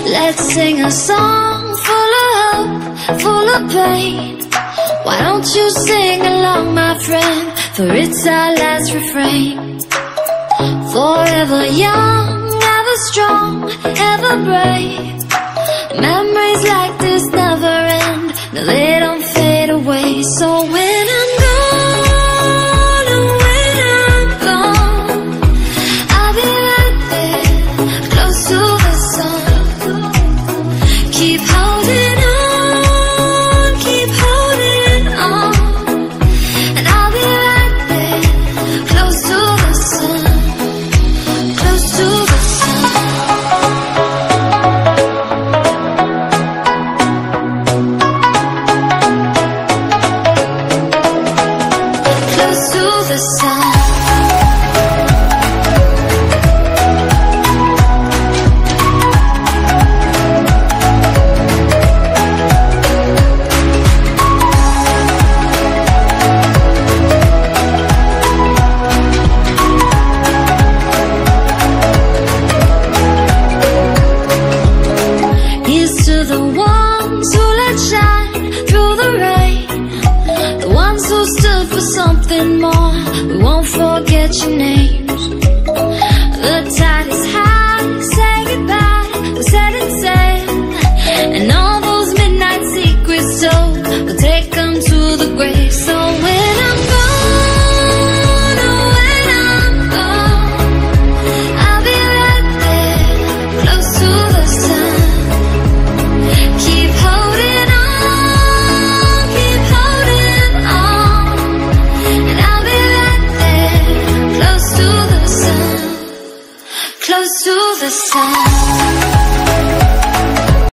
Let's sing a song full of hope, full of pain. Why don't you sing along, my friend? For it's our last refrain. Forever young, ever strong, ever brave. Memories like this never end. No, they don't fade away. So when I'm gone, and when I'm gone, I'll be right there, close to the sun. Keep holding on, keep holding on, and I'll be right there, close to the sun, close to the sun. Close to the sun. Here's to the ones who let shine through the rain, the ones who stood for something more. We won't forget your names. The tide is high, say goodbye, we're setting sail, and all those midnight secrets told, we'll take them to the grave. So when I'm gone, oh when I'm gone, I'll be right there, close to the sun. Keep holding on, keep holding on, and I'll be right there, close to the sun, close to the sun.